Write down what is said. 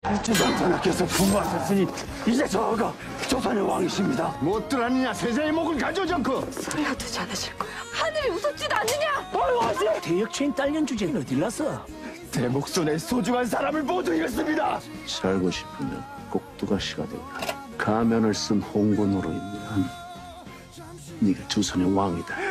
주상전하께서 분부하셨으니 이제 저하가 조선의 왕이십니다. 못들 아니냐 세자의 목을 가져오지 않고. 살려두지 않으실 거야. 하늘이 무섭지도 않느냐? 대역죄인 딸년 주제는 어딜 났어? 제 목손에 소중한 사람을 모두 잃었습니다. 살고 싶으면 꼭두가시가 되라. 가면을 쓴 홍군으로 인한 네가 조선의 왕이다.